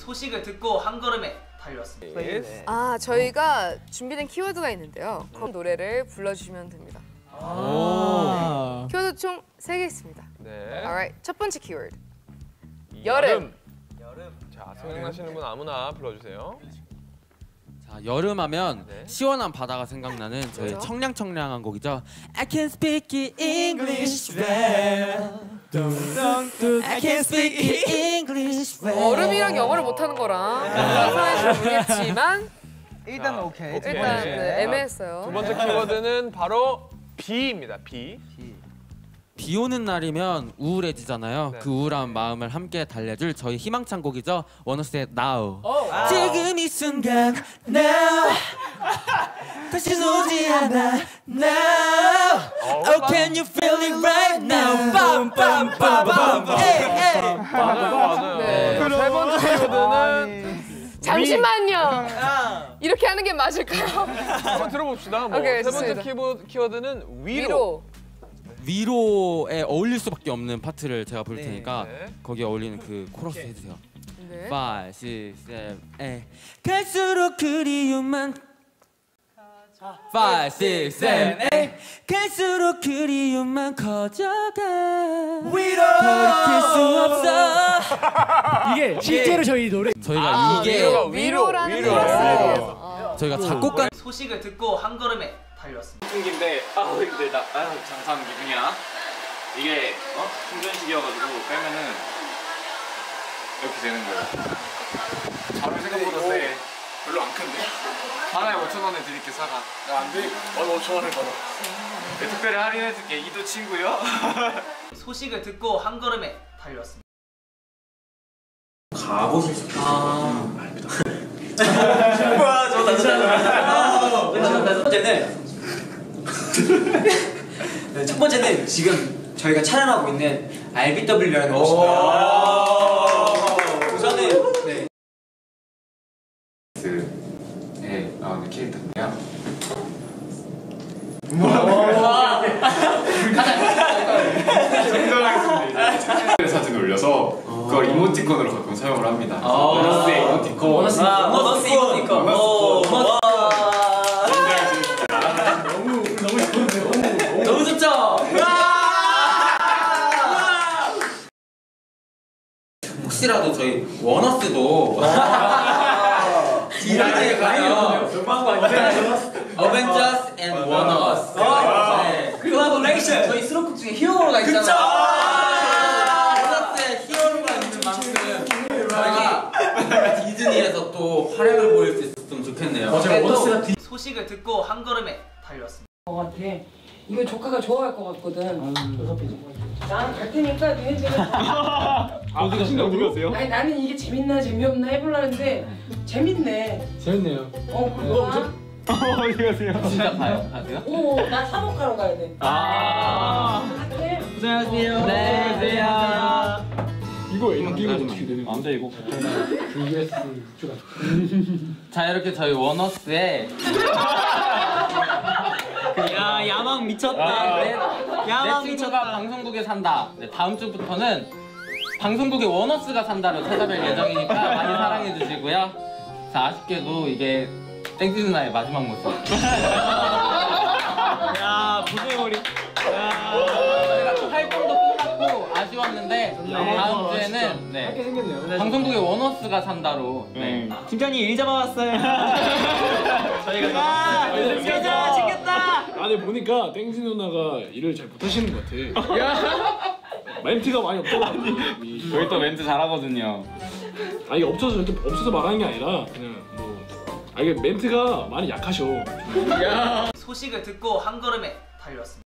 소식을 듣고 한 걸음에 달렸습니다. 아, 저희가 준비된 키워드가 있는데요. 그 노래를 불러주시면 됩니다. 키워드 총 3개 있습니다. 네. Alright, 첫 번째 키워드. 여름. 자, 생각나시는 분 아무나 불러주세요. 자, 여름하면 네. 시원한 바다가 생각나는 저희 그렇죠? 청량청량한 곡이죠. I can speak English well. I can speak English well. 얼음이랑 영어를 못하는 거랑 사실 모르겠지만 일단 오케이. 일단 네, 애매했어요. 두 번째 키워드는 바로 비입니다. 비. 비 오는 날이면 우울해지잖아요. 네. 그 우울한 마음을 함께 달래줄 저희 희망찬 곡이죠. 원어스의 Now. 지금 이 순간 Now 다시 오지 않아 Now. Oh, can you feel it right now? 빰빰빰빰. 맞아요. 네. 세 번째 키워드는 잠시만요. 이렇게 하는 게 맞을까요? 한번 들어봅시다. 뭐. 오케이, 세 번째 좋습니다. 키워드는 위로. 위로. 위로에 어울릴 수밖에 없는 파트를 제가 부를 테니까 네. 거기에 어울리는 그 코러스 해주세요. 네. 5, 6, 7, 8 갈수록 그리움만 5, 6, 7, 8 갈수록 그리움만 커져가 위로 돌이킬 수 없어. 이게 실제로 저희 노래 저희가 이게 위로라는 코러스를 위해서. 저희가 작곡가 소식을 듣고 한 걸음에 달렸습니다. 충기인데 힘들다. 장사하는 기분이야. 이게 충전식이어가지고 빼면은 이렇게 되는 거예요. 자료 생각보다 세. 별로 안 큰데? 하나에 5,000원에 드릴게 사가. 야, 안 돼. 5,000원을 받아. 네, 특별히 할인해줄게. 이도 친구요. 소식을 듣고 한 걸음에 달렸습니다. 가보실 수 있어. 뭐야, 저 첫 번째는 지금 저희가 촬영하고 있는 RBW라는 곳입니다. 우선은 네, 나오는 캐릭터인데요. 정정하겠습니다. 사진을 올려서 그걸 이모티콘으로 가끔 사용을 합니다. 원어스의 이모티콘. 원어스 이모티콘. 너무 좋죠? 혹시라도 저희 원어스도 디라이에 가면 어벤져스 앤 원어스 콜라보레이션. 저희 수록곡 중에 히어로가 있잖아요. 원어스의 히어로가 있는 만큼 저희가 디즈니에서 또 활약을 보일 수 있었으면 좋겠네요. 소식을 듣고 한 걸음에 달렸습니다. 같아. 이거 조카가 좋아할 것 같거든. 나는 갈 테니까 니네들은. 어디 가세요? 아니 나는 이게 재밌나 재미없나 해보려는데 재밌네. 재밌네요. 그거 어디 가세요? 진짜 가세요? 나 사복하러 가야 돼. 갈게. 고생하세요. 네, 안녕하세요. 이거 이거 어떻게 되는 거야? 안 돼, 이거. VS 주가. 자, 이렇게 저희 원어스의 야, 야망 미쳤다. 야망 내 친구가 방송국에 산다. 네, 다음 주부터는 방송국에 원어스가 산다로 찾아뵐 예정이니까 많이 사랑해 주시고요. 자, 아쉽게도 이게 땡지 누나의 마지막 모습. 야, 부대머리. 저희가 또 활동도 끝났고 아쉬웠는데 다음 주에는 이렇게 생겼네요. 방송국에 원어스가 산다로 팀장님 일 잡아왔어요. 저희가 진짜 챙겼다. 아니 보니까 땡지 누나가 일을 잘 못하시는 것 같아. 멘트가 많이 없더라고. 저희 또 멘트 잘하거든요. 아 이게 없어서 말하는 게 아니라 그냥 뭐 이게 멘트가 많이 약하셔. 소식을 듣고 한 걸음에 달렸습니다.